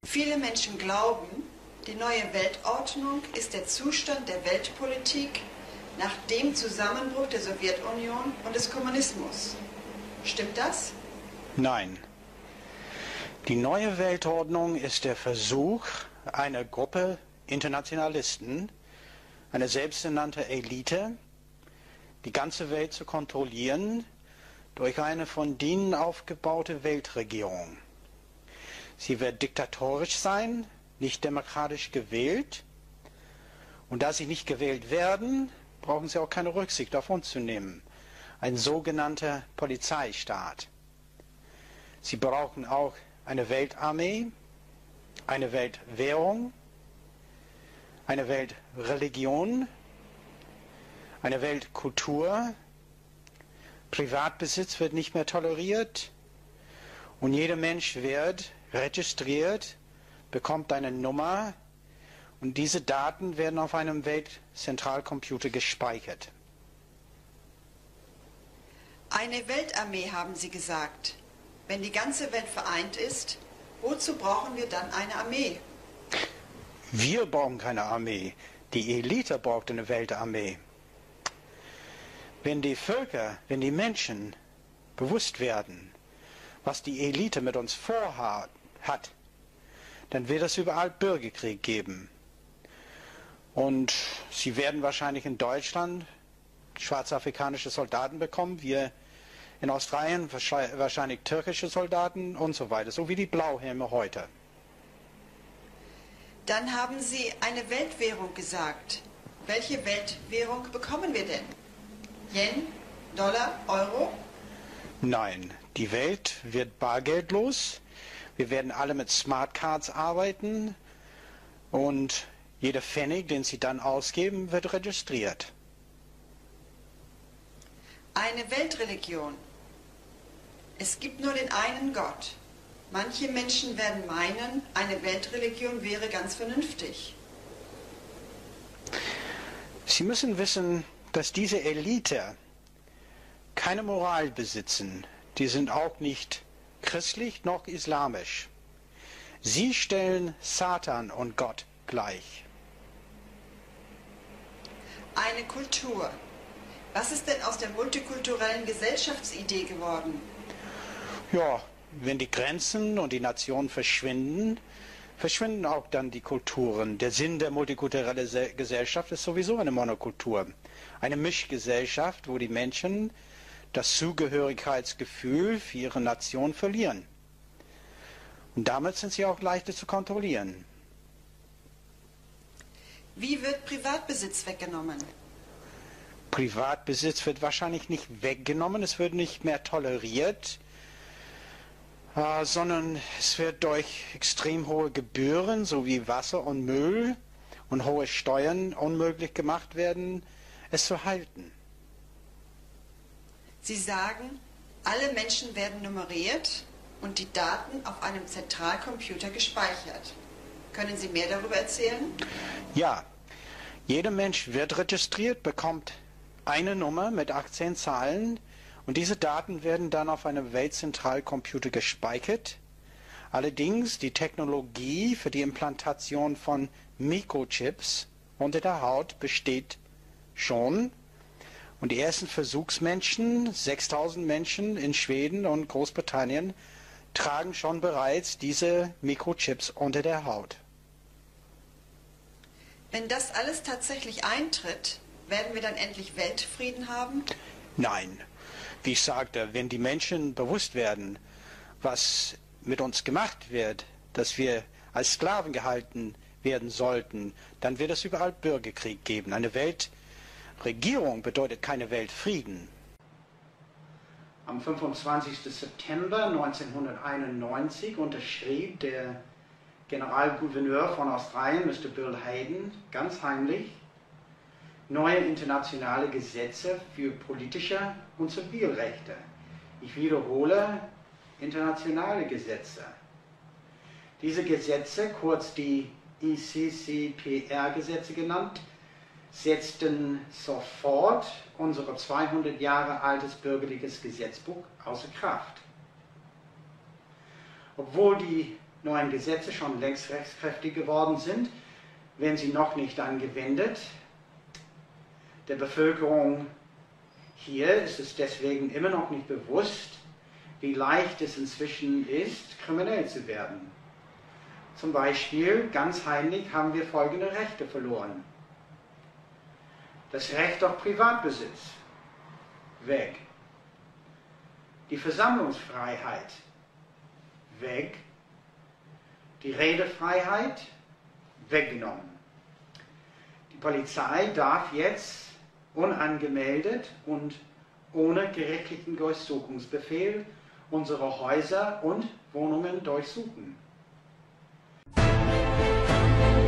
Viele Menschen glauben, die neue Weltordnung ist der Zustand der Weltpolitik nach dem Zusammenbruch der Sowjetunion und des Kommunismus. Stimmt das? Nein. Die neue Weltordnung ist der Versuch einer Gruppe Internationalisten, eine selbsternannte Elite, die ganze Welt zu kontrollieren durch eine von denen aufgebaute Weltregierung. Sie wird diktatorisch sein, nicht demokratisch gewählt. Und da sie nicht gewählt werden, brauchen sie auch keine Rücksicht auf uns zu nehmen. Ein sogenannter Polizeistaat. Sie brauchen auch eine Weltarmee, eine Weltwährung, eine Weltreligion, eine Weltkultur. Privatbesitz wird nicht mehr toleriert und jeder Mensch wird registriert, bekommt eine Nummer und diese Daten werden auf einem Weltzentralcomputer gespeichert. Eine Weltarmee, haben Sie gesagt. Wenn die ganze Welt vereint ist, wozu brauchen wir dann eine Armee? Wir brauchen keine Armee. Die Elite braucht eine Weltarmee. Wenn die Völker, wenn die Menschen bewusst werden, was die Elite mit uns vorhat, dann wird es überall Bürgerkrieg geben. Und sie werden wahrscheinlich in Deutschland schwarzafrikanische Soldaten bekommen, wir in Australien wahrscheinlich türkische Soldaten und so weiter, so wie die Blauhelme heute. Dann haben Sie eine Weltwährung gesagt. Welche Weltwährung bekommen wir denn? Yen, Dollar, Euro? Nein, die Welt wird bargeldlos. Wir werden alle mit Smartcards arbeiten und jeder Pfennig, den Sie dann ausgeben, wird registriert. Eine Weltreligion. Es gibt nur den einen Gott. Manche Menschen werden meinen, eine Weltreligion wäre ganz vernünftig. Sie müssen wissen, dass diese Elite keine Moral besitzen. Die sind auch nicht christlich noch islamisch. Sie stellen Satan und Gott gleich. Eine Kultur. Was ist denn aus der multikulturellen Gesellschaftsidee geworden? Ja, wenn die Grenzen und die Nationen verschwinden, verschwinden auch dann die Kulturen. Der Sinn der multikulturellen Gesellschaft ist sowieso eine Monokultur. Eine Mischgesellschaft, wo die Menschen das Zugehörigkeitsgefühl für ihre Nation verlieren. Und damit sind sie auch leichter zu kontrollieren. Wie wird Privatbesitz weggenommen? Privatbesitz wird wahrscheinlich nicht weggenommen, es wird nicht mehr toleriert, sondern es wird durch extrem hohe Gebühren sowie Wasser und Müll und hohe Steuern unmöglich gemacht werden, es zu halten. Sie sagen, alle Menschen werden nummeriert und die Daten auf einem Zentralcomputer gespeichert. Können Sie mehr darüber erzählen? Ja, jeder Mensch wird registriert, bekommt eine Nummer mit 18 Zahlen und diese Daten werden dann auf einem Weltzentralcomputer gespeichert. Allerdings die Technologie für die Implantation von Mikrochips unter der Haut besteht schon. Und die ersten Versuchsmenschen, 6000 Menschen in Schweden und Großbritannien, tragen schon bereits diese Mikrochips unter der Haut. Wenn das alles tatsächlich eintritt, werden wir dann endlich Weltfrieden haben? Nein. Wie ich sagte, wenn die Menschen bewusst werden, was mit uns gemacht wird, dass wir als Sklaven gehalten werden sollten, dann wird es überall Bürgerkrieg geben. Eine Weltregierung bedeutet keine Weltfrieden. Am 25. September 1991 unterschrieb der Generalgouverneur von Australien, Mr. Bill Hayden, ganz heimlich neue internationale Gesetze für politische und Zivilrechte. Ich wiederhole, internationale Gesetze. Diese Gesetze, kurz die ICCPR-Gesetze genannt, setzten sofort unser 200 Jahre altes bürgerliches Gesetzbuch außer Kraft. Obwohl die neuen Gesetze schon längst rechtskräftig geworden sind, wenn sie noch nicht angewendet. Der Bevölkerung hier ist es deswegen immer noch nicht bewusst, wie leicht es inzwischen ist, kriminell zu werden. Zum Beispiel, ganz heimlich, haben wir folgende Rechte verloren. Das Recht auf Privatbesitz, weg. Die Versammlungsfreiheit, weg. Die Redefreiheit, weggenommen. Die Polizei darf jetzt unangemeldet und ohne gerichtlichen Durchsuchungsbefehl unsere Häuser und Wohnungen durchsuchen.